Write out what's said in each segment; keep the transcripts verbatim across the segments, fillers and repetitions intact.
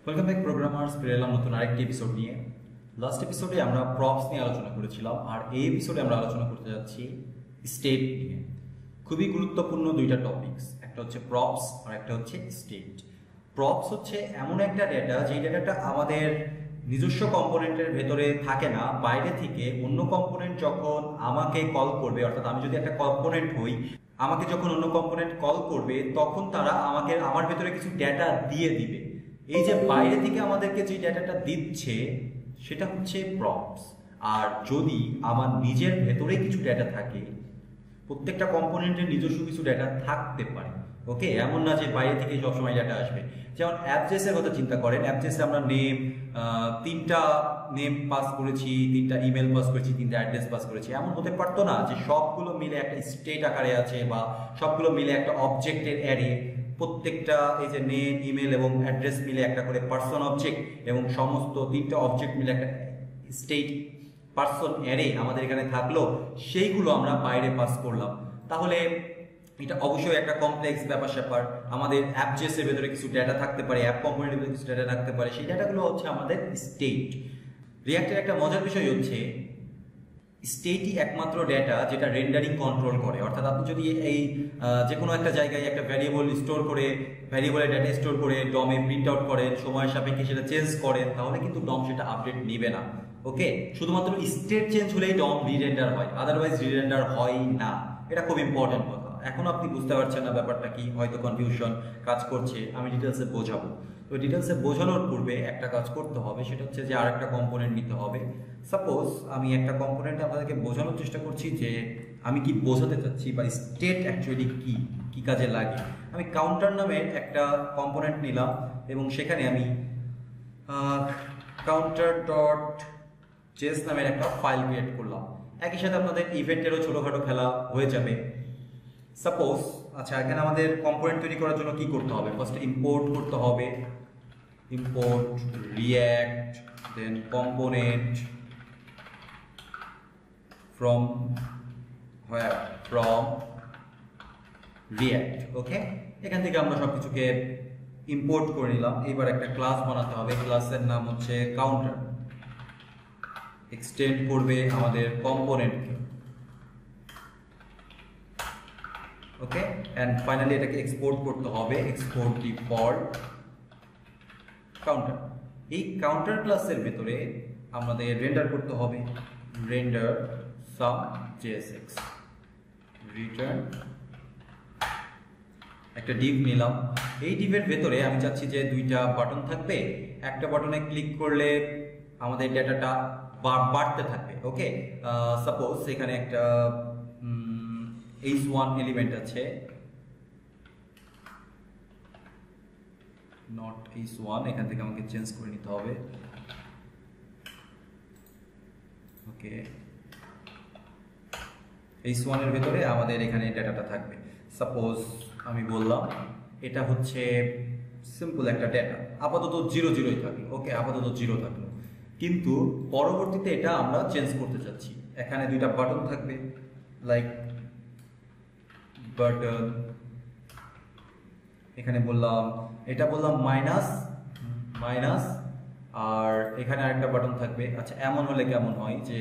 Welcome back programmers, ফিরে এলাম নতুন আরেকটি এপিসোড নিয়ে। লাস্ট এপিসোডে আমরা প্রপস নিয়ে আলোচনা করেছিলাম, আর এই এপিসোডে আমরা আলোচনা করতে যাচ্ছি স্টেট নিয়ে। খুবই গুরুত্বপূর্ণ দুইটা টপিকস, একটা হচ্ছে প্রপস আর একটা হচ্ছে স্টেট। প্রপস হচ্ছে এমন একটা ডেটা যেই ডেটাটা আমাদের নিজস্ব কম্পোনেন্টের ভেতরে থাকে না, বাইরে থেকে অন্য কম্পোনেন্ট যখন আমাকে কল করবে, অর্থাৎ আমি যদি একটা কম্পোনেন্ট হই, আমাকে যখন অন্য কম্পোনেন্ট কল করবে তখন তারা আমাকে আমার ভেতরে কিছু ডেটা দিয়ে দিবে। এই যে বাইরে থেকে আমাদেরকে যে ডেটাটা দিচ্ছে সেটা হচ্ছে প্রপস। আর যদি আমার নিজের ভেতরে কিছু ডেটা থাকে, প্রত্যেকটা কম্পোনেন্টের নিজস্ব কিছু ডেটা থাকতে পারে, ওকে, এমন না যে বাইরে থেকে সবসময় ডেটা আসবে। যেমন অ্যাপজেসের কথা চিন্তা করেন, অ্যাপজেসে আমরা নেম তিনটা নেম পাস করেছি, তিনটা ইমেল পাস করেছি, তিনটা অ্যাড্রেস পাস করেছি। এমন হতে পারতো না যে সবগুলো মিলে একটা স্টেট আকারে আছে বা সবগুলো মিলে একটা অবজেক্টের অ্যারে, প্রত্যেকটা এই যে নেম ইমেল এবং অ্যাড্রেস মিলে একটা করে পার্সন অবজেক্ট এবং সমস্ত তিনটা অবজেক্ট মিলে একটা স্টেট পার্সন অ্যারে আমাদের এখানে থাকলো, সেইগুলো আমরা বাইরে পাস করলাম। তাহলে এটা অবশ্যই একটা কমপ্লেক্স ব্যাপার স্যাপার। আমাদের অ্যাপজেসের ভেতরে কিছু ডেটা থাকতে পারে, অ্যাপ কম্পোনেন্টের ভেতরে কিছু ডেটা থাকতে পারে, সেই ডেটাগুলো হচ্ছে আমাদের স্টেট। রিয়াক্টের একটা মজার বিষয় হচ্ছে স্টেটই একমাত্র ডেটা যেটা রেন্ডারিং কন্ট্রোল করে। অর্থাৎ আপনি যদি এই যে কোনো একটা জায়গায় একটা ভ্যারিয়েবল স্টোর করে, ভ্যারিয়েবলের ডেটা স্টোর করে ডমে প্রিন্ট আউট করেন, সময়ের সাপেক্ষে সেটা চেঞ্জ করেন, তাহলে কিন্তু ডম সেটা আপডেট নেবে না। ওকে, শুধুমাত্র স্টেট চেঞ্জ হলেই ডম রিরেন্ডার হয়, আদারওয়াইজ রিরেন্ডার হয় না। এটা খুব ইম্পর্টেন্ট কথা। এখন আপনি বুঝতে পারছেন না ব্যাপারটা কি, হয়তো কনফিউশন কাজ করছে, আমি ডিটেলসে বোঝাবো। তো ডিটেলসে বোঝানোর পূর্বে একটা কাজ করতে হবে, সেটা হচ্ছে যে আর একটা কম্পোনেন্ট নিতে হবে। সাপোজ আমি একটা কম্পোনেন্ট আপনাদেরকে বোঝানোর চেষ্টা করছি যে আমি কি বোঝাতে চাচ্ছি বা স্টেট অ্যাকচুয়ালি কি কি কাজে লাগে। আমি কাউন্টার নামের একটা কম্পোনেন্ট নিলাম এবং সেখানে আমি কাউন্টার ডট জেস নামের একটা ফাইল ক্রিয়েট করলাম। একই সাথে আপনাদের ইভেন্টেরও ছোটোখাটো খেলা হয়ে যাবে। সাপোজ আচ্ছা, এখানে আমাদের কম্পোনেন্ট তৈরি করার জন্য কি করতে হবে? ফার্স্ট ইম্পোর্ট করতে হবে, import react, then component from where from react. Okay, এখান থেকে আমরা সব কিছুকে ইম্পোর্ট করে নিলাম। এবার একটা ক্লাস বানাতে হবে, ক্লাসের নাম হচ্ছে কাউন্টার, এক্সটেন্ড করবে আমাদের কম্পোনেন্টকে। ওকে, এন্ড ফাইনালি এটাকে এক্সপোর্ট করতে হবে, এক্সপোর্ট ডিফল্ট কাউন্টার। এই কাউন্টার ক্লাসের ভেতরে আমাদের রেন্ডার করতে হবে, রেন্ডার সাম জেএসএক্স, রিটার্ন একটা ডিভ নিলাম। এই ডিভের ভেতরে আমি চাচ্ছি যে দুইটা বাটন থাকবে, একটা বাটনে ক্লিক করলে আমাদের ডেটাটা বাড়তে থাকবে। ওকে, সাপোজ এখানে একটা এইচ ওয়ান এলিমেন্ট আছে, নট এইচ ওয়ান, এখান থেকে আমাকে চেঞ্জ করে নিতে হবে। ওকে, এইচ ওয়ান এর ভেতরে আমাদের এখানে ডেটাটা থাকবে। সাপোজ আমি বললাম এটা হচ্ছে সিম্পল একটা ডেটা, আপাতত জিরো জিরোই থাকলো। ওকে, আপাতত জিরো থাকলো, কিন্তু পরবর্তীতে এটা আমরা চেঞ্জ করতে চাচ্ছি। এখানে দুইটা বাটন থাকবে, লাইক বাটন, এখানে বললাম এটা বললাম মাইনাস মাইনাস, আর এখানে আরেকটা বাটন থাকবে। আচ্ছা, এমন হলে কেমন হয় যে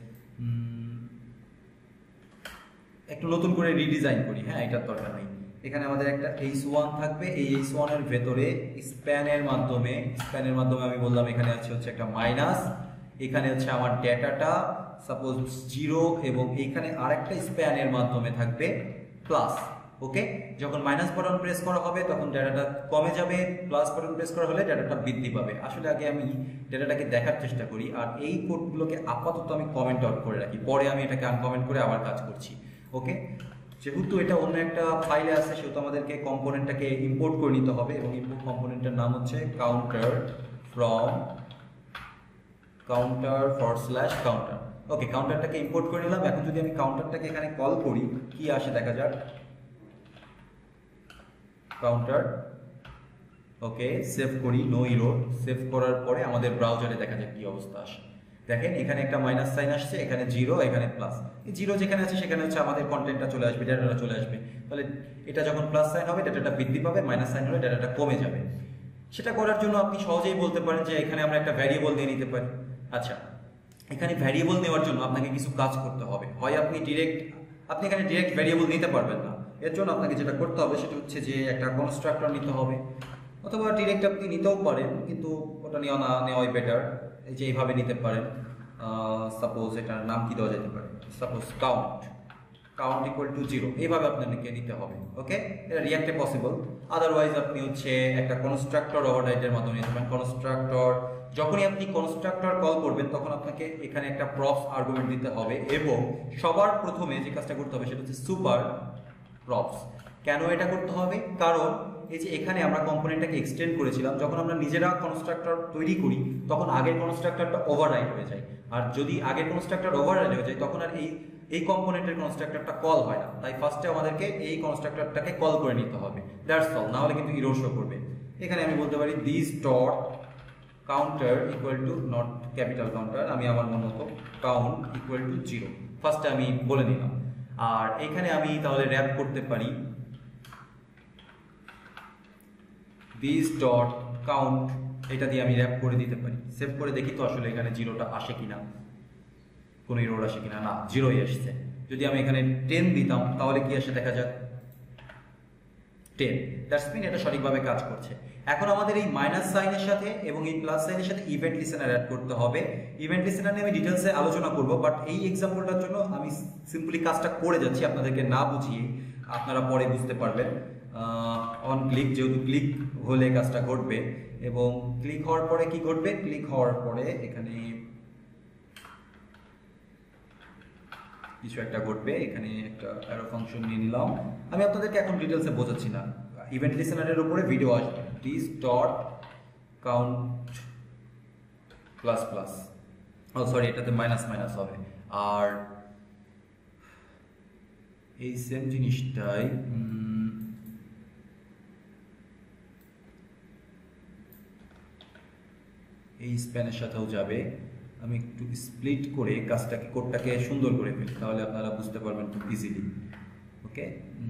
একটু নতুন করে রিডিজাইন করি। হ্যাঁ, এটার দরকার নেই। এখানে আমাদের একটা এইচ ওয়ান থাকবে, এই এইচ ওয়ান এর ভেতরে স্প্যানের মাধ্যমে স্প্যানের মাধ্যমে আমি বললাম এখানে আছে হচ্ছে একটা মাইনাস, এখানে হচ্ছে আমার ডেটাটা সাপোজ জিরো, এবং এখানে আরেকটা স্প্যানের মাধ্যমে থাকবে প্লাস। ওকে, যখন মাইনাস বাটন প্রেস করা হবে তখন ডেটাটা কমে যাবে, প্লাস বাটন প্রেস করা হলে ডেটাটা বৃদ্ধি পাবে। আসলে আগে আমি ডেটাটাকে দেখার চেষ্টা করি, আর এই কোডগুলোকে আপাতত আমি কমেন্ট আউট করে রাখি, পরে আমি এটাকে আনকমেন্ট করে আবার কাজ করছি। ওকে, যেহেতু এটা অন্য একটা ফাইলে আছে সেহেতু আমাদেরকে কম্পোনেন্টটাকে ইম্পোর্ট করে নিতে হবে, এবং ইম্পোর্ট কম্পোনেন্টের নাম হচ্ছে counter from counter for slash counter. Okay, কাউন্টারটাকে ইম্পোর্ট করে নিলাম। এখন যদি আমি কাউন্টারটাকে এখানে কল করি, কি আসে দেখা যাক। কাউন্টার, ওকে, সেভ করি, নো এরর। সেভ করার পরে আমাদের ব্রাউজারে দেখা যাক কি অবস্থা আসে। দেখেন এখানে একটা মাইনাস সাইন আসছে, এখানে জিরো, এখানে প্লাস। এই জিরো যেখানে আছে সেখানে হচ্ছে আমাদের কন্টেন্টটা চলে আসবে, ডেটাটা চলে আসবে। তাহলে এটা যখন প্লাস সাইন হবে ডেটাটা বৃদ্ধি পাবে, মাইনাস সাইন হলে ডেটাটা কমে যাবে। সেটা করার জন্য আপনি সহজেই বলতে পারেন যে এখানে আমরা একটা ভ্যারিয়েবল দিয়ে নিতে পারি। আচ্ছা, এখানে ভ্যারিয়েবল নেওয়ার জন্য আপনাকে কিছু কাজ করতে হবে। হয় আপনি ডিরেক্ট আপনি এখানে ডিরেক্ট ভ্যারিয়েবল নিতে পারবেন না, এর জন্য আপনাকে যেটা করতে হবে সেটা হচ্ছে যে একটা কনস্ট্রাক্টর নিতে হবে, অথবা ডিরেক্ট আপনি নিতেও পারেন, কিন্তু ওটা নেওয়া না নেওয়াই বেটার। এই যে এইভাবে নিতে পারেন। সাপোজ এটার নাম কি দেওয়া যেতে পারে, suppose count count equal to zero, এইভাবে আপনাকে নিতে হবে। ওকে, এটা রিয়াক্টে পসিবল। আদারওয়াইজ আপনি হচ্ছে একটা কনস্ট্রাক্টর ওভাররাইডের মাধ্যমে নিতে পারেন। কনস্ট্রাক্টর, যখনই আপনি কনস্ট্রাক্টর কল করবেন তখন আপনাকে এখানে একটা প্রপস আর্গুমেন্ট দিতে হবে, এবং সবার প্রথমে যে কাজটা করতে হবে সেটা হচ্ছে সুপার প্রপস। কেন এটা করতে হবে? কারণ এই যে এখানে আমরা কম্পোনেন্টটাকে এক্সটেন্ড করেছিলাম, যখন আমরা নিজেরা কনস্ট্রাক্টর তৈরি করি তখন আগের কনস্ট্রাক্টরটা ওভাররাইড হয়ে যায়, আর যদি আগের কনস্ট্রাক্টর ওভাররাইড হয়ে যায় তখন আর এই এই কম্পোনেন্টের কনস্ট্রাক্টরটা কল হয় না। তাই ফার্স্টে আমাদেরকে এই কনস্ট্রাক্টরটাকে কল করে নিতে হবে, দ্যাটস অল, না হলে কিন্তু ইরর শো করবে। এখানে আমি বলতে পারি this dot counter equal to, not capital counter, আমি আমার মন মতো কাউন্ট ইকুয়াল টু জিরো ফার্স্টে আমি বলে নিলাম। আর এখানে আমি তাহলে র্যাপ করতে পারি দিস ডট কাউন্ট, এটা দিয়ে আমি র্যাপ করে দিতে পারি। সেভ করে দেখি তো আসলে এখানে জিরোটা আসে কিনা, কোনো ইরর আসে কিনা। না, জিরোই আসছে। যদি আমি এখানে টেন দিতাম তাহলে কি আসে দেখা যাক, টেন। দ্যাটস মিন এটা সঠিকভাবে কাজ করছে। এখন আমাদের এই মাইনাস সাইনের সাথে এবং এই প্লাস সাইনের সাথে ইভেন্ট লিসেনার অ্যাড করতে হবে। ইভেন্ট লিসেনার নিয়ে আমি ডিটেলসে আলোচনা করব, বাট এই এক্সাম্পলটার জন্য আমি সিম্পলি কাজটা করে যাচ্ছি আপনাদেরকে না বুঝিয়ে, আপনারা পরে বুঝতে পারবেন। অন ক্লিক, যেহেতু ক্লিক হলে কাজটা ঘটবে, এবং ক্লিক হওয়ার পরে কি ঘটবে, ক্লিক হওয়ার পরে এখানে কিছু একটা ঘটবে। এখানে একটা অ্যারো ফাংশন নিয়ে নিলাম, আমি আপনাদেরকে এখন ডিটেলসে বোঝাচ্ছি না, ইভেন্ট লিসেনারের উপরে ভিডিও আসবে। This dot count plus plus, oh sorry, এটাতে মাইনাস মাইনাস হবে। আর এই সেম জিনিসটাই এই স্প্যানের সাথেও যাবে। আমি একটু স্প্লিট করে কাজটাকে, কোডটাকে সুন্দর করে ফেলি, তাহলে আপনারা বুঝতে পারবেন খুব ইজিলি। ওকে,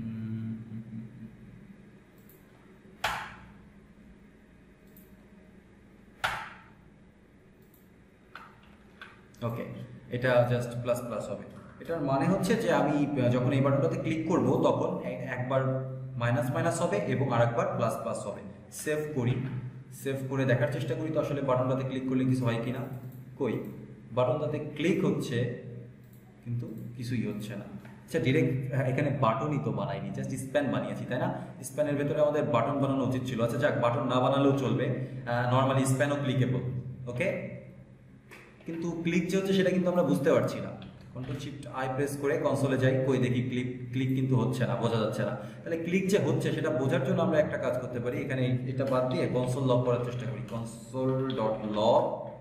ওকে, এটা জাস্ট প্লাস প্লাস হবে। এটার মানে হচ্ছে যে আমি যখন এই বাটনটাতে ক্লিক করব তখন একবার মাইনাস মাইনাস হবে এবং আরেকবার প্লাস প্লাস হবে। সেভ করি, সেভ করে দেখার চেষ্টা করি তো আসলে বাটনটাতে ক্লিক করলে কিছু হয় কিনা। কই, বাটনটাতে ক্লিক হচ্ছে কিন্তু কিছুই হচ্ছে না। আচ্ছা, ডিরেক্ট এখানে বাটনই তো বানাইনি, জাস্ট স্প্যান বানিয়েছি, তাই না? স্প্যানের ভেতরে আমাদের বাটন বানানো উচিত ছিল। আচ্ছা যাক, বাটন না বানালেও চলবে, নর্মালি স্প্যানও ক্লিকেবল। ওকে, কিন্তু ক্লিক যে হচ্ছে সেটা কিন্তু আমরা বুঝতে পারছি না। কন্ট্রোল শিফট আই প্রেস করে কনসোলে যাই, কই দেখি ক্লিক ক্লিক কিন্তু হচ্ছে না, বোঝা যাচ্ছে না। তাহলে ক্লিক যে হচ্ছে সেটা বোঝার জন্য আমরা একটা কাজ করতে পারি, এখানে এটা বাদ দিয়ে কনসোল লগ করার চেষ্টা করি। Console dot log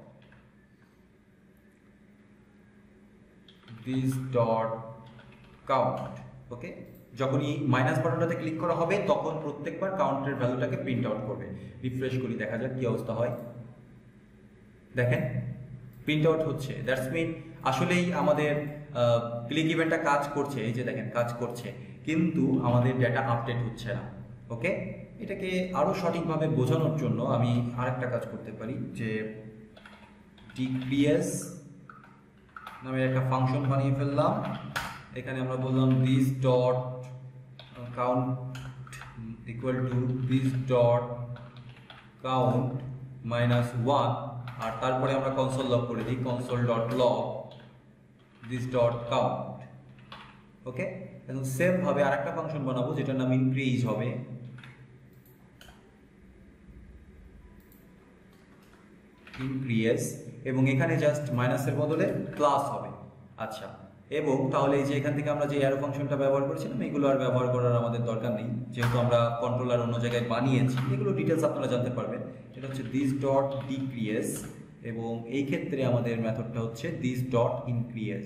this dot count. Okay, যখনই মাইনাস বাটনটাতে ক্লিক করা হবে তখন প্রত্যেকবার কাউন্টের ভ্যালুটাকে প্রিন্ট আউট করবে। রিফ্রেশ করি, দেখা যাক কি অবস্থা হয়। দেখেন প্রিন্ট আউট হচ্ছে, দ্যাটস মিন আসলেই আমাদের ক্লিক ইভেন্টটা কাজ করছে। এই যে দেখেন কাজ করছে, কিন্তু আমাদের ডেটা আপডেট হচ্ছে না। ওকে, এটাকে আরো সঠিকভাবে বোঝানোর জন্য আমি আরেকটা কাজ করতে পারি, যে ডিক্রিয়েস নামের একটা ফাংশন বানিয়ে ফেললাম। এখানে আমরা বললাম this dot count equal to this dot count minus one, আর তারপরে আমরা কনসোল লগ করে দিই, console dot log this dot count. Okay, এবং সেম ভাবে আরেকটা ফাংশন বানাবো যেটার নাম ইনক্রিজ হবে। ইনক্রিজ, এবং এখানে জাস্ট মাইনাসের বদলে প্লাস হবে। আচ্ছা, এবং তাহলে এই যে এখান থেকে আমরা যে অ্যারো ফাংশনটা ব্যবহার করেছিলাম এগুলো আর ব্যবহার করার আমাদের দরকার নেই, যেহেতু আমরা কন্ট্রোলার অন্য জায়গায় বানিয়েছি। এগুলো ডিটেলস আপনারা জানতে পারবেন। এটা হচ্ছে দিস ডট ডিক্রিয়েস, এবং এই ক্ষেত্রে আমাদের মেথডটা হচ্ছে দিস ডট ইনক্রিয়েস।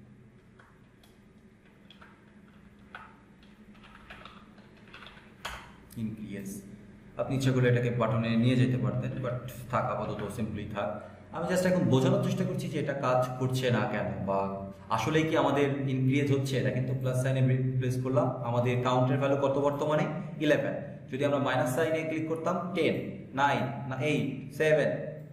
ইনক্রিয়েস আপনি ইচ্ছা করলে এটাকে বাটনে নিয়ে যেতে পারতেন, বাট থাক, আপাতত সিম্পলি থাক। আমি জাস্ট এখন বোঝানোর চেষ্টা করছি যে এটা কাজ করছে না কেন, বা আসলে কি আমাদের ইনক্রিজ হচ্ছে। দেখেন তো, প্লাস সাইনে প্রেস করলাম, আমাদের কাউন্টের ভ্যালু কত বর্তমানে? ইলেভেন। যদি আমরা মাইনাস সাইনে ক্লিক করতাম টেন, নাইন না এইট সেভেন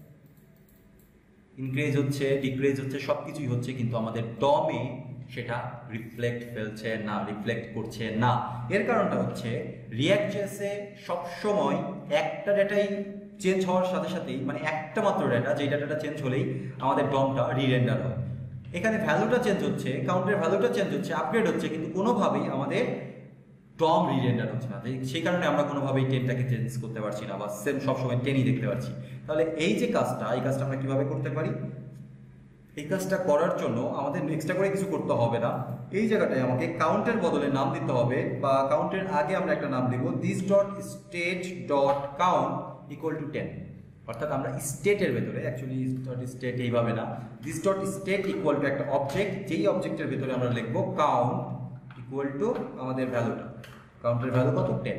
ইনক্রিজ হচ্ছে ডিক্রিজ হচ্ছে সব কিছুই হচ্ছে, কিন্তু আমাদের ডমে সেটা রিফ্লেক্ট ফেলছে না, রিফ্লেক্ট করছে না। এর কারণটা হচ্ছে রিয়াক্ট জেএসে সবসময় একটা ডেটাই চেঞ্জ হওয়ার সাথে সাথেই, মানে একটা মাত্র ডেটা, যেই ডাটাটা চেঞ্জ হলেই আমাদের ডমটা রিরেন্ডার হয়। এখানে ভ্যালুটা চেঞ্জ হচ্ছে, কাউন্টের ভ্যালুটা চেঞ্জ হচ্ছে, আপগ্রেড হচ্ছে, কিন্তু কোনোভাবেই আমাদের ডম রিরেন্ডার হচ্ছে না। সেই কারণে আমরা কোনোভাবেই টেনটাকে চেঞ্জ করতে পারছি না, বা সেম সবসময় টেনই দেখতে পাচ্ছি। তাহলে এই যে কাজটা, এই কাজটা আমরা কিভাবে করতে পারি? এই কাজটা করার জন্য আমাদের এক্সট্রা করে কিছু করতে হবে না। এই জায়গাটায় আমাকে কাউন্টের বদলে নাম দিতে হবে, বা কাউন্টের আগে আমরা একটা নাম দিব, this dot state dot count equal to ten. অর্থাৎ আমরা স্টেটের ভেতরে, অ্যাকচুয়ালি ডট স্টেট এইভাবে না, this dot state equal to একটা অবজেক্ট, যেই অবজেক্টের ভেতরে আমরা লিখবো কাউন্ট ইকুয়াল টু আমাদের ভ্যালুটা, কাউন্টের ভ্যালু কত? টেন।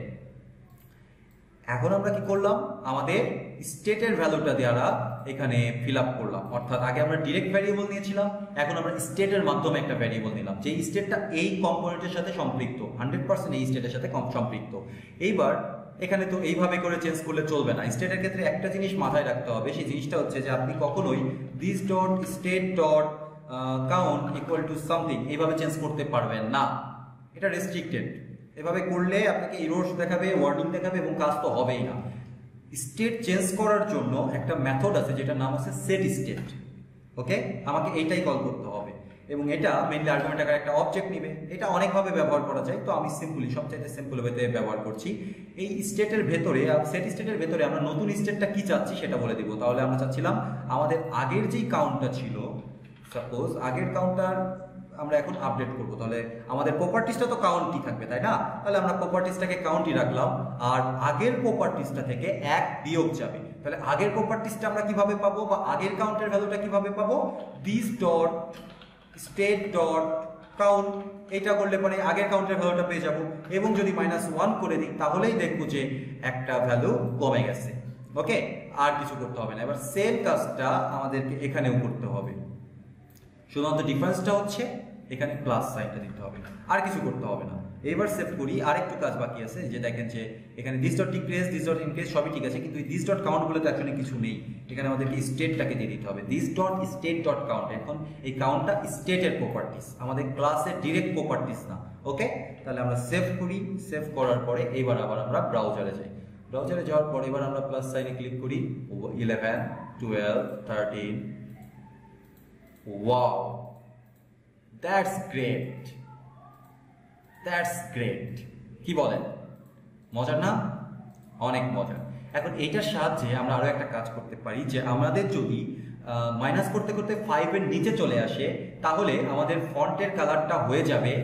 এখন আমরা কি করলাম? আমাদের স্টেটের ভ্যালুটা দ্বারা এখানে ফিল আপ করলাম। অর্থাৎ আগে আমরা ডিরেক্ট ভ্যারিয়েবল নিয়েছিলাম, এখন আমরা স্টেটের মাধ্যমে একটা ভ্যারিয়েবল নিলাম, যে স্টেটটা এই কম্পোনেন্টের সাথে সম্পৃক্ত, হান্ড্রেড পার্সেন্ট এই স্টেটের সাথে সম্পৃক্ত। এইবার এখানে তো এইভাবে করে চেঞ্জ করলে চলবে না। স্টেটের ক্ষেত্রে একটা জিনিস মাথায় রাখতে হবে, সেই জিনিসটা হচ্ছে যে আপনি কখনোই this dot state dot count equal to something এইভাবে চেঞ্জ করতে পারবেন না, এটা রেস্ট্রিক্টেড। এভাবে করলে আপনাকে এরর্স দেখাবে, ওয়ার্নিং দেখাবে, এবং কাজ তো হবেই না। স্টেট চেঞ্জ করার জন্য একটা মেথড আছে যেটার নাম আছে সেট স্টেট। ওকে, আমাকে এইটাই কল করতে হবে, এবং এটা মেইনলি আর্গুমেন্ট আকারে একটা অবজেক্ট নিবে। এটা অনেকভাবে ব্যবহার করা যায়, তো আমি সিম্পলি সবচাইতে সিম্পল ওয়েতে ব্যবহার করছি। এই স্টেটের ভেতরে, সেট স্টেটের ভেতরে আমরা নতুন স্টেটটা কি চাচ্ছি সেটা বলে দিব। তাহলে আমরা চাচ্ছিলাম আমাদের আগের যেই কাউন্টটা ছিল, সাপোজ আগের কাউন্টটার আমরা এখন আপডেট করব, তাহলে আমাদের প্রপার্টিসটা তো কাউন্টই থাকবে, তাই না? তাহলে আমরা প্রপার্টিসটাকে কাউন্টই রাখলাম, আর আগের প্রপার্টিসটা থেকে এক বিয়োগ যাবে। তাহলে আগের প্রপার্টিসটা আমরা কিভাবে পাবো, বা আগের কাউন্টের ভ্যালুটা কিভাবে পাবো? This dot state dot count, এটা করলে পরে আগের কাউন্টের ভ্যালুটা পেয়ে যাব, এবং যদি মাইনাস ওয়ান করে দিই তাহলেই দেখবো যে একটা ভ্যালু কমে গেছে। ওকে, আর কিছু করতে হবে না। এবার সেম কাজটা আমাদেরকে এখানেও করতে হবে, শুধুমাত্র ডিফারেন্সটা হচ্ছে এখানে প্লাস সাইনটা দিতে হবে, আর কিছু করতে হবে না। এবার সেভ করি, আরেকটু কাজ বাকি আছে, যে দেখেন যে এখানে this dot decrease, this dot increase সবই ঠিক আছে, কিন্তু দিস ডট কাউন্ট বলে তো অ্যাকচুয়ালি কিছু নেই। এখানে আমাদেরকে স্টেটটাকে দিয়ে দিতে হবে, this dot state dot count. এখন এই কাউন্টটা স্টেটের প্রপার্টিস, আমাদের ক্লাসের ডিরেক্ট প্রপার্টিস না। ওকে, তাহলে আমরা সেভ করি। সেভ করার পরে এবার আবার আমরা ব্রাউজারে যাই। ব্রাউজারে যাওয়ার পরে এবার আমরা প্লাস সাইনে ক্লিক করি, eleven twelve thirteen. Wow, that's great, that's great. কি বলেন, মজার না? অনেক মজার। এখন এইটার সাহায্যে আমরা আরো একটা কাজ করতে পারি, যে আমাদের যদি মাইনাস করতে করতে ফাইভের নিচে চলে আসে, তাহলে আমাদের ফন্টের কালারটা হয়ে যাবে,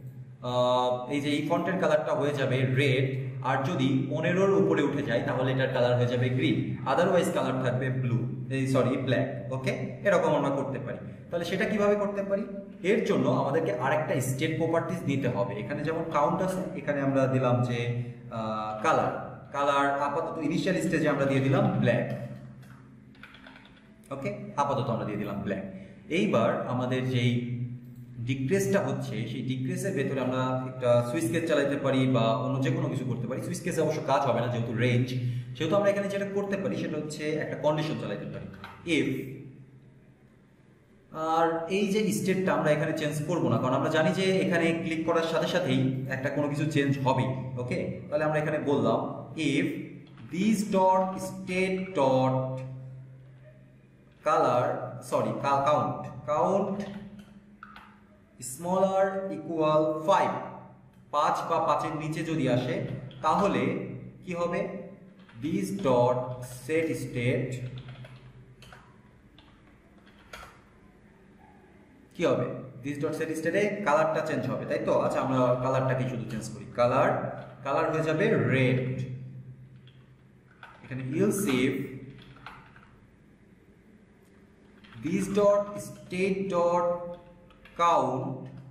এই যে এই ফন্টের কালারটা হয়ে যাবে রেড, আর যদি পনেরোর উপরে উঠে যায় তাহলে এটার কালার হয়ে যাবে গ্রিন, আদারওয়াইজ কালার থাকবে ব্লু, এই সরি ব্ল্যাক। ওকে, এরকম আমরা করতে পারি। তাহলে সেটা কিভাবে করতে পারি? এর জন্য আমাদেরকে আরেকটা স্টেট প্রপার্টিস নিতে হবে। এখানে যেমন কাউন্ট আছে, এখানে আমরা দিলাম যে কালার, কালার আপাতত ইনিশিয়াল স্টেজে আমরা দিয়ে দিলাম ব্ল্যাক। ওকে, আপাতত আমরা দিয়ে দিলাম ব্ল্যাক। এইবার আমাদের যেই ডিক্রেসটা হচ্ছে, সেই ডিক্রেসের ভেতরে আমরা একটা সুইচ কেস চালাতে পারি, বা অন্য যে কোনো কিছু করতে পারি। সুইচ কেসে অবশ্য কাজ হবে না, যেহেতু রেঞ্জ, সেহেতু আমরা এখানে যেটা করতে পারি সেটা হচ্ছে একটা কন্ডিশন চালাতে পারি, ইফ। আর এই যে স্টেটটা আমরা এখানে চেঞ্জ করব না, কারণ আমরা জানি যে এখানে ক্লিক করার সাথে সাথেই একটা কোনো কিছু চেঞ্জ হবে। ওকে, তাহলে আমরা এখানে বললাম if this dot state dot colour, sorry count, count smaller equal five, পাঁচ বা পাঁচের নিচে যদি আসে, তাহলে কি হবে? দিস ডট সেট স্টেট কি হবে? দিস ডট সেট স্টেটে কালারটা চেঞ্জ হবে, তাই তো? আচ্ছা, আমরা কালারটাকে শুধু চেঞ্জ করি, কালার কালার হয়ে যাবে রেড। এখানে else if this dot state dot count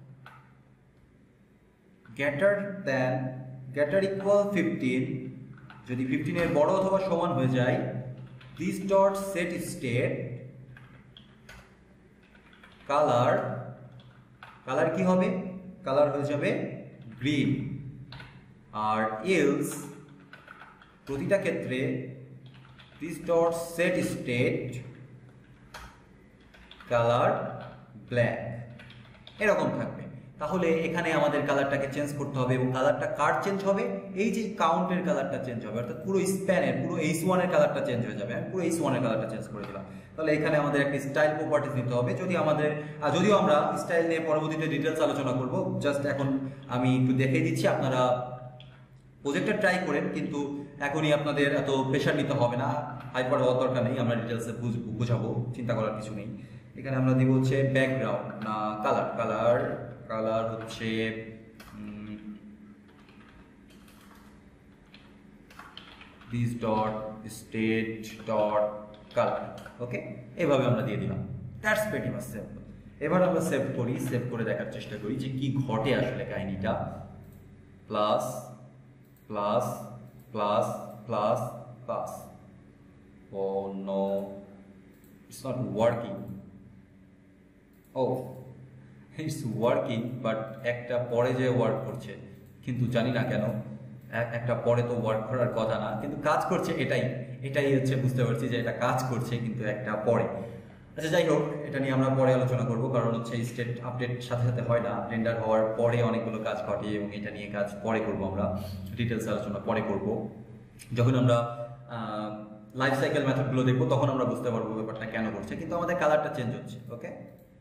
greater than greater equal fifteen, যদি ফিফটিন এর বড় অথবা সমান হয়ে যায়, this dot set state color, color কি হবে? কালার হয়ে যাবে গ্রিন। আর else প্রতিটা ক্ষেত্রে this dot set state colour black, এরকম থাকবে। তাহলে এখানে আমাদের কালারটাকে চেঞ্জ করতে হবে এবং কালারটা কার চেঞ্জ হবে, এই যে কাউন্টের কালারটা চেঞ্জ হবে, অর্থাৎ পুরো স্প্যানের পুরো এইচ ওয়ান এর কালারটা চেঞ্জ হয়ে যাবে। আমি পুরো এইচ ওয়ান এর কালারটা চেঞ্জ করে দিলাম। তাহলে এখানে আমাদের একটা স্টাইল প্রপার্টিজ নিতে হবে, যদি আমাদের যদিও আমরা স্টাইল নিয়ে পরবর্তীতে ডিটেলস আলোচনা করব, জাস্ট এখন আমি একটু দেখিয়ে দিচ্ছি, আপনারা প্রজেক্টটা ট্রাই করেন, কিন্তু এখনই আপনাদের এত প্রেশার নিতে হবে না, হাইপার হওয়ার দরকার নেই, আমরা ডিটেলসে বুঝাবো, চিন্তা করার কিছু নেই। এখানে আমরা দিব হচ্ছে ব্যাকগ্রাউন্ড না কালার, কালার কালার হচ্ছে this dot state dot colour. Okay, এইভাবে আমরা দিয়ে দিলাম। That's pretty much simple. এবার আমরা সেভ করি, সেভ করে দেখার চেষ্টা করি যে কি ঘটে আসলে কাহিনীটা। Plus plus plus plus plus, oh no, it's not working. Oh it's working, but একটা পরে যে ওয়ার্ক করছে, কিন্তু জানি না কেন একটা পরে তো ওয়ার্ক করার কথা না, কিন্তু কাজ করছে, এটাই এটাই হচ্ছে বুঝতে পারছি যে এটা কাজ করছে কিন্তু একটা পরে। আচ্ছা যাই হোক, এটা নিয়ে আমরা পরে আলোচনা করব, কারণ হচ্ছে স্টেট আপডেট সাথে সাথে হয় না, রেন্ডার হওয়ার পরে অনেকগুলো কাজ ঘটে এবং এটা নিয়ে কাজ পরে করব, আমরা ডিটেলস আলোচনা পরে করব। যখন আমরা লাইফ সাইকেল মেথডগুলো দেখবো তখন আমরা বুঝতে পারবো ব্যাপারটা কেন করছে, কিন্তু আমাদের কালারটা চেঞ্জ হচ্ছে। ওকে,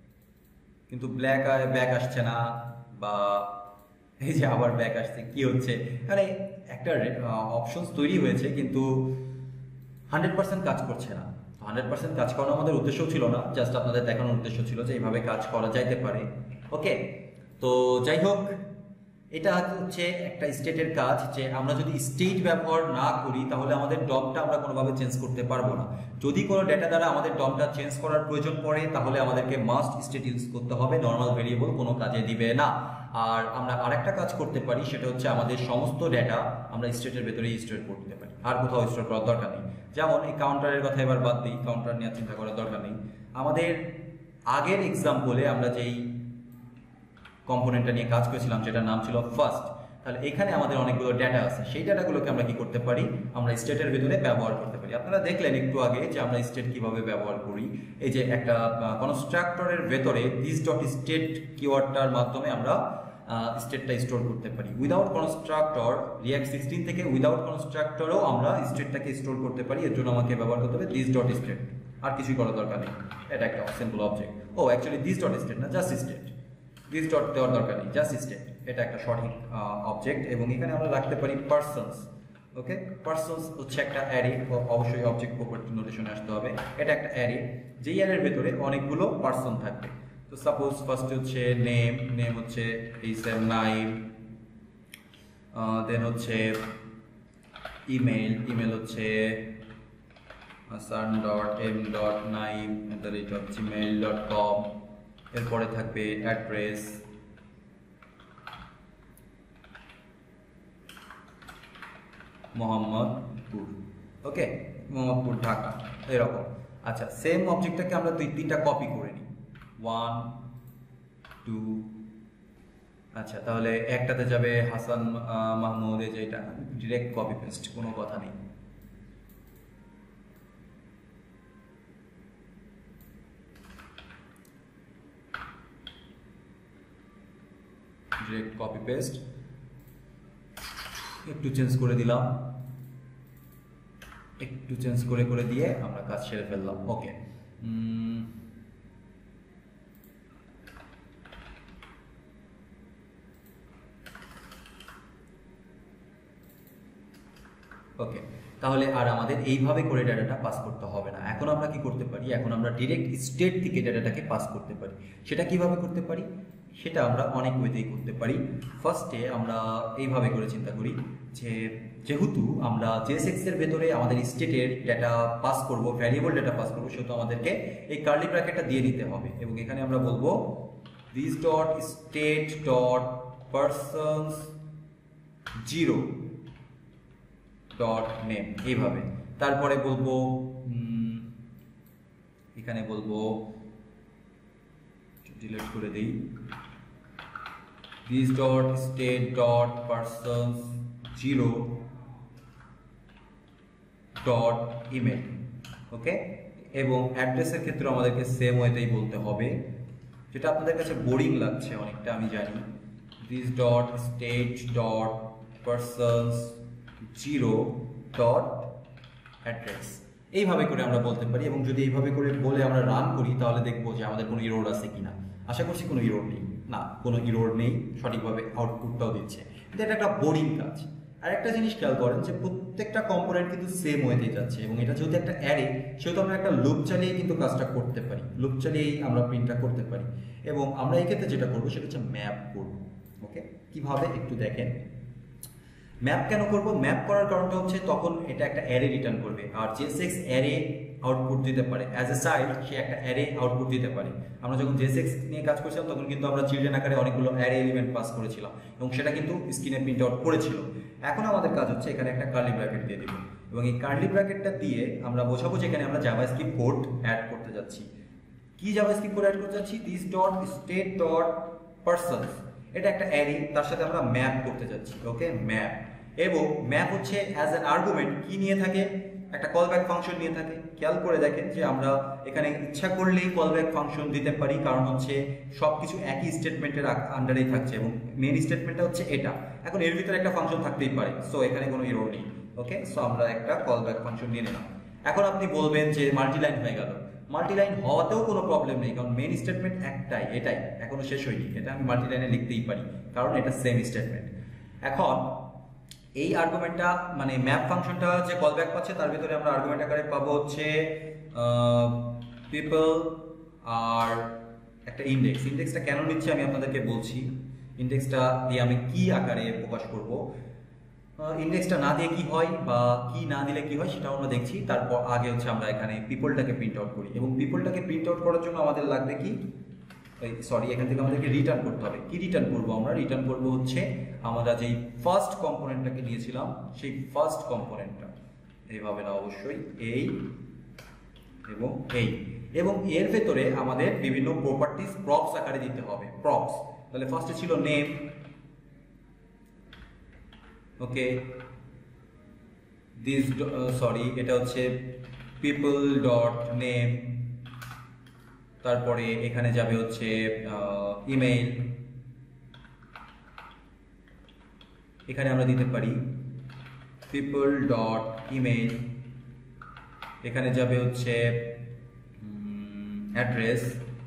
কিন্তু ব্ল্যাক ব্যাক আসছে না, বা এই যে আবার ব্যাক আসছে, কি হচ্ছে, মানে একটা অপশনস তৈরি হয়েছে কিন্তু হান্ড্রেড পার্সেন্ট কাজ করছে না। হান্ড্রেড পার্সেন্ট কাজ করানো আমাদের উদ্দেশ্য ছিল না, জাস্ট আপনাদের দেখানোর উদ্দেশ্য ছিল যে এইভাবে কাজ করা যাইতে পারে। ওকে, তো যাই হোক, এটা হচ্ছে একটা স্টেটের কাজ, যে আমরা যদি স্টেট ব্যবহার না করি তাহলে আমাদের ডমটা আমরা কোনোভাবে চেঞ্জ করতে পারবো না। যদি কোনো ডেটা দ্বারা আমাদের ডমটা চেঞ্জ করার প্রয়োজন পড়ে তাহলে আমাদেরকে মাস্ট স্টেট ইউজ করতে হবে, নর্মাল ভেরিয়েবল কোনো কাজে দিবে না। আর আমরা আরেকটা কাজ করতে পারি, সেটা হচ্ছে আমাদের সমস্ত ডেটা আমরা স্টেটের ভেতরেই স্টোর করতে পারি, আর কোথাও স্টোর করার দরকার নেই। যেমন এই কাউন্টারের কথা এবার বাদ দিই, কাউন্টার নিয়ে চিন্তা করার দরকার নেই। আমাদের আগের এক্সাম্পলে আমরা যেই কম্পোনেন্টটা নিয়ে কাজ করেছিলাম যেটার নাম ছিল ফার্স্ট, তাহলে এখানে আমাদের অনেকগুলো ডেটা আছে, সেই ডেটাগুলোকে আমরা কি করতে পারি, আমরা স্টেটের ভিতরে ব্যবহার করতে পারি। আপনারা দেখলেন একটু আগে যে আমরা স্টেট কিভাবে ব্যবহার করি, এই যে একটা কনস্ট্রাক্টরের ভেতরে দিস ডট স্টেট কিওয়ার্ডটার মাধ্যমে আমরা স্টেটটা স্টোর করতে পারি। উইদাউট কনস্ট্রাক্টর রিঅ্যাক্ট সিক্সটিন থেকে উইদাউট কনস্ট্রাক্টরও আমরা স্টেটটাকে স্টোর করতে পারি, এর জন্য আমাকে ব্যবহার করতে হবে দিস ডট স্টেট, আর কিছুই করার দরকার নেই। এটা একটা simple object. Oh actually this dot state না, জাস্ট স্টেট, দিস ডট দেওয়ার দরকার নেই, জাস্ট স্টেট, এটা একটা সঠিক অবজেক্ট। এবং এখানে আমরা রাখতে পারি পার্সনস। ওকে, পার্সনস হচ্ছে একটা অ্যারে, অবশ্যই অবজেক্ট প্রপার্টি নোটেশনে আসতে হবে। এটা একটা অ্যারে, যেই অ্যারের ভেতরে অনেকগুলো পার্সন থাকবে। তো সাপোজ ফার্স্ট হচ্ছে নেম, নেম হচ্ছে এই সেম নাইম, দেন হচ্ছে ইমেল, ইমেল হচ্ছে Hasan dot M dot Naim at the rate of Gmail dot com. এরপরে থাকবে অ্যাড্রেস, মোহাম্মদপুর। ওকে, মোহাম্মদপুর ঢাকা, এরকম। আচ্ছা, সেম অবজেক্টটাকে আমরা দুই তিনটা কপি করে নিই, ওয়ান টু। আচ্ছা, তাহলে একটাতে যাবে হাসান মাহমুদ, এই যে এটা ডিরেক্ট কপি পেস্ট, কোনো কথা নেই। ডিরেক্ট কপি পেস্ট, একটু চেঞ্জ করে দিলাম, একটু চেঞ্জ করে করে দিয়ে আমরা কাজ সেরে ফেললাম। ওকে, ওকে, তাহলে আর আমাদের এইভাবে করে ডাটাটা পাস করতে হবে না। এখন আমরা কি করতে পারি, এখন আমরা ডিরেক্ট স্টেট থেকে ডাটাটাকে পাস করতে পারি। সেটা কিভাবে করতে পারি, সেটা আমরা অনেক ওয়েতেই করতে পারি। ফার্স্টে আমরা এইভাবে করে চিন্তা করি যে যেহেতু আমরা জেএসএক্স এর ভেতরে আমাদের স্টেটের ডেটা পাস করব, ভ্যারিয়েবল ডেটা পাস করব, সেহেতু আমাদেরকে এই কার্লি ব্র্যাকেটটা দিয়ে নিতে হবে। এবং এখানে আমরা বলবো this dot state dot persons zero dot name, এইভাবে। তারপরে বলবো এখানে বলবো ডিলিট করে দিই, this dot state dot persons zero dot email. Okay, এবং অ্যাড্রেসের ক্ষেত্রে আমাদেরকে সেম ওয়েতেই বলতে হবে, যেটা আপনাদের কাছে বোরিং লাগছে অনেকটা আমি জানি। This dot state dot persons zero dot address, এইভাবে করে আমরা বলতে পারি। এবং যদি এইভাবে করে বলে আমরা রান করি তাহলে দেখবো যে আমাদের কোনো ইরোর আছে কিনা। আশা করছি কোনো ইরোর নেই, না কোনো ইরোর নেই, সঠিকভাবে আউটপুটটাও দিচ্ছে। কিন্তু এটা একটা বোরিং কাজ। আর একটা জিনিস খেয়াল করেন যে প্রত্যেকটা কম্পোনেন্ট কিন্তু সেম ওয়েতেই যাচ্ছে, এবং এটা যেহেতু একটা অ্যারে সেহেতু আমরা একটা লুপ চালিয়ে কিন্তু কাজটা করতে পারি, লুপ চালিয়েই আমরা প্রিন্টটা করতে পারি। এবং আমরা এই ক্ষেত্রে যেটা করবো সেটা হচ্ছে ম্যাপ করবো। ওকে, কিভাবে একটু দেখেন। ম্যাপ কেন করব? ম্যাপ করার কারণটা হচ্ছে তখন এটা একটা অ্যারে রিটার্ন করবে, আর জেএসএক্স অ্যারে আউটপুট দিতে পারে। অ্যাজ এ চাইল্ড সে একটা অ্যারে আউটপুট দিতে পারে। আমরা যখন জেএসএক্স নিয়ে কাজ করছিলাম তখন কিন্তু আমরা চিলড্রেন আকারে অনেকগুলো অ্যারে এলিমেন্ট পাস করেছিলাম, এবং সেটা কিন্তু স্ক্রিনে প্রিন্ট আউট করেছিল। এখন আমাদের কাজ হচ্ছে এখানে একটা কার্লি ব্র্যাকেট দিয়ে দিব, এবং এই কার্লি ব্র্যাকেটটা দিয়ে আমরা বোঝাবো যে এখানে আমরা জাভাস্ক্রিপ্ট কোড অ্যাড করতে যাচ্ছি। কি জাভাস্ক্রিপ্ট কোড অ্যাড করতে যাচ্ছি? This dot state dot persons, এটা একটা অ্যারে, তার সাথে আমরা ম্যাপ করতে যাচ্ছি। Okay, map. এবং ম্যাপ হচ্ছে অ্যাজ অ্যান আর্গুমেন্ট কি নিয়ে থাকে? একটা কলব্যাক ফাংশন নিয়ে থাকে। খেয়াল করে দেখেন যে আমরা এখানে ইচ্ছা করলেই কলব্যাক ফাংশন দিতে পারি, কারণ হচ্ছে সবকিছু একই স্টেটমেন্টের আন্ডারেই থাকছে, এবং মেইন স্টেটমেন্টটা হচ্ছে এটা। এখন এর ভিতরে একটা ফাংশন থাকতেই পারে, সো এখানে কোনো এরর নেই। ওকে, সো আমরা একটা কলব্যাক ফাংশন নিয়ে নিলাম। এখন আপনি বলবেন যে মাল্টিলাইন হয়ে গেল। মাল্টিলাইন হওয়াতেও কোনো প্রবলেম নেই, কারণ মেইন স্টেটমেন্ট একটাই, এটাই এখনো শেষ হয়নি। এটা আমি মাল্টিলাইনে লিখতেই পারি, কারণ এটা সেম স্টেটমেন্ট। এখন এই আর্গুমেন্টটা মানে ম্যাপ ফাংশনটা যে কলব্যাক পাচ্ছে তার ভিতরে আমরা আর্গুমেন্ট আকারে পাবো হচ্ছে পিপল আর একটা ইন্ডেক্স। ইন্ডেক্সটা কেন নিচ্ছি আমি আপনাদেরকে বলছি। ইন্ডেক্সটা দিয়ে আমি কি আকারে প্রকাশ করব, ইন্ডেক্সটা না দিয়ে কি হয় বা কি না দিলে কি হয় সেটাও আমরা দেখছি। তারপর আগে হচ্ছে আমরা এখানে পিপলটাকে প্রিন্ট আউট করি, এবং পিপলটাকে প্রিন্ট আউট করার জন্য আমাদের লাগবে কি, সরি এখান থেকে আমাদেরকে রিটার্ন করতে হবে। কি রিটার্ন করবো আমরা? রিটার্ন করবো হচ্ছে আমরা যেই ফার্স্ট কম্পোনেন্টটাকে নিয়েছিলাম সেই ফার্স্ট কম্পোনেন্টটা, এইভাবে না অবশ্যই এই এবং এই, এবং এর ভেতরে আমাদের বিভিন্ন প্রপার্টিজ প্রপস আকারে দিতে হবে। প্রপস, তাহলে ফার্স্টে ছিল নেম। ওকে, দিস সরি এটা হচ্ছে পিপল ডট নেম, তারপরে এখানে যাবে হচ্ছে ইমেইল, এখানে আমরা দিতে পারি পিপল ডট ইমেইল, এখানে যাবে হচ্ছে address,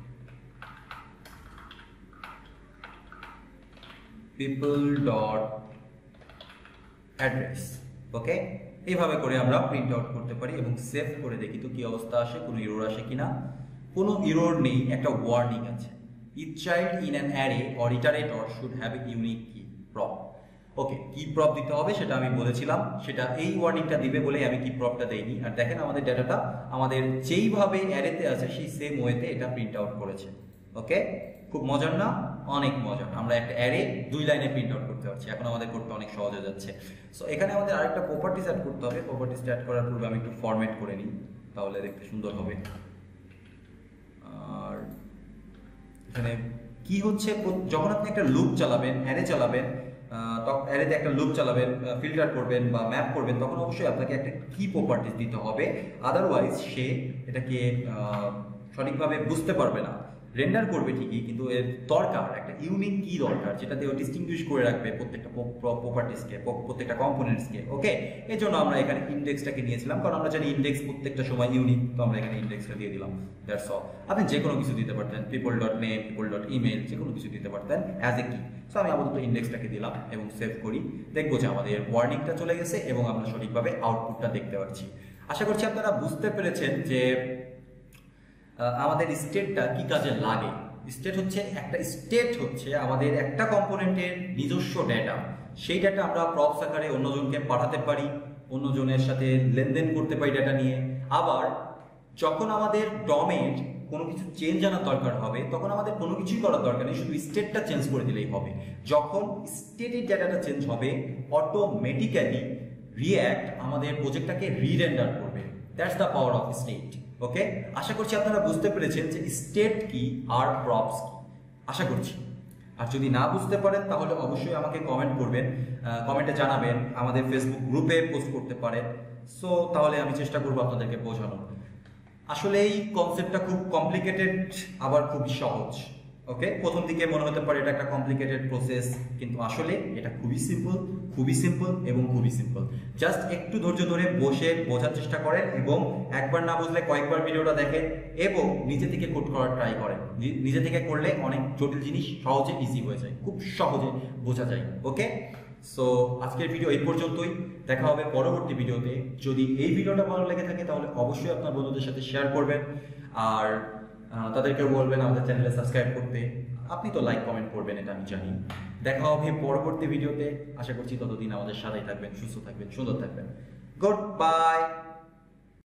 people dot address. Okay, এইভাবে করে আমরা প্রিন্ট আউট করতে পারি এবং সেভ করে দেখি তো কি অবস্থা আসে, কোনো এরর আসে কিনা। কোনো এরর নেই, একটা ওয়ার্নিং আছে। Each child in an array or iterator should have a unique key prop. ওকে, কি প্রপ দিতে হবে সেটা আমি বলেছিলাম, সেটা এই ওয়ার্নিংটা দিবে বলে আমি কি প্রপটা দেইনি। আর দেখেন আমাদের ডেটাটা আমাদের যেইভাবে অ্যারেতে আছে সেই সেম ওয়েতে এটা প্রিন্ট আউট করেছে। ওকে, খুব মজার না? অনেক মজার। আমরা একটা অ্যারে দুই লাইনে প্রিন্ট আউট করতে পারছি, এখন আমাদের করতে অনেক সহজ হয়ে যাচ্ছে। সো এখানে আমাদের আরেকটা প্রপার্টিজ অ্যাড করতে হবে। প্রপার্টিজ অ্যাড করার পূর্বে আমি একটু ফরম্যাট করে নিই, তাহলে দেখতে সুন্দর হবে। আর এখানে কি হচ্ছে, যখন আপনি একটা লুপ চালাবেন, অ্যারে চালাবেন, তখন অ্যারেতে একটা লুপ চালাবেন, ফিল্টার করবেন বা ম্যাপ করবেন, তখন অবশ্যই আপনাকে একটা কি প্রপার্টিজ দিতে হবে, আদারওয়াইজ সে এটাকে সঠিকভাবে বুঝতে পারবে না। রেন্ডার করবে ঠিকই, কিন্তু এর দরকার একটা ইউনিক কি দরকার, যেটা দিয়ে ডিস্টিংগুইশ করে রাখবে প্রত্যেকটা প্রপার্টিসকে, প্রত্যেকটা কম্পোনেন্টসকে। ওকে, এই জন্য আমরা এখানে ইন্ডেক্সটাকে নিয়েছিলাম, কারণ আমরা জানি ইন্ডেক্স প্রত্যেকটা সময় ইউনিক, তো আমরা এখানে ইন্ডেক্সটা দিয়ে দিলাম। That's all. আপনি যে কোনো কিছু দিতে পারতেন, people dot name, people dot email, যে কোনো কিছু দিতে পারতেন অ্যাজ এ কি। সো আমি আপাতত ইন্ডেক্সটাকে দিলাম এবং সেভ করি। দেখবো যে আমাদের ওয়ার্নিংটা চলে গেছে এবং আমরা সঠিকভাবে আউটপুটটা দেখতে পাচ্ছি। আশা করছি আপনারা বুঝতে পেরেছেন যে আমাদের স্টেটটা কি কাজে লাগে। স্টেট হচ্ছে একটা স্টেট হচ্ছে আমাদের একটা কম্পোনেন্টের নিজস্ব ডেটা, সেই ডেটা আমরা প্রপস আকারে অন্যজনকে পাঠাতে পারি, অন্যজনের সাথে লেনদেন করতে পারি ডেটা নিয়ে। আবার যখন আমাদের ডমের কোনো কিছু চেঞ্জ আনার দরকার হবে তখন আমাদের কোনো কিছুই করার দরকার নেই, শুধু স্টেটটা চেঞ্জ করে দিলেই হবে। যখন স্টেটের ডেটাটা চেঞ্জ হবে অটোমেটিক্যালি রিঅ্যাক্ট আমাদের প্রজেক্টটাকে রিরেন্ডার করবে। That's the power of state. Okay, আশা করছি আপনারা বুঝতে পেরেছেন যে স্টেট কি আর প্রপস কি, আশা করছি। আর যদি না বুঝতে পারেন তাহলে অবশ্যই আমাকে কমেন্ট করবেন, কমেন্টে জানাবেন, আমাদের ফেসবুক গ্রুপে পোস্ট করতে পারেন। সো তাহলে আমি চেষ্টা করবো আপনাদেরকে বোঝানোর। আসলে এই কনসেপ্টটা খুব কমপ্লিকেটেড আবার খুবই সহজ। ওকে, প্রথম দিকে মনে হতে পারে এটা একটা কমপ্লিকেটেড প্রসেস, কিন্তু আসলে এটা খুবই সিম্পল, খুবই সিম্পল এবং খুবই সিম্পল। জাস্ট একটু ধৈর্য ধরে বসে বোঝার চেষ্টা করেন এবং একবার না বুঝলে কয়েকবার ভিডিওটা দেখেন এবং নিজে থেকে কোড করার ট্রাই করেন। নিজে থেকে করলে অনেক জটিল জিনিস সহজে ইজি হয়ে যায়, খুব সহজে বোঝা যায়। ওকে, সো আজকের ভিডিও এই পর্যন্তই। দেখা হবে পরবর্তী ভিডিওতে। যদি এই ভিডিওটা ভালো লেগে থাকে তাহলে অবশ্যই আপনার বন্ধুদের সাথে শেয়ার করবেন, আর তাদেরকেও বলবেন আমাদের চ্যানেলে সাবস্ক্রাইব করতে। আপনি তো লাইক কমেন্ট করবেন, এটা আমি জানি। দেখা হবে পরবর্তী ভিডিওতে। আশা করছি ততদিন আমাদের সাথেই থাকবেন, সুস্থ থাকবেন, সুন্দর থাকবেন। Good bye.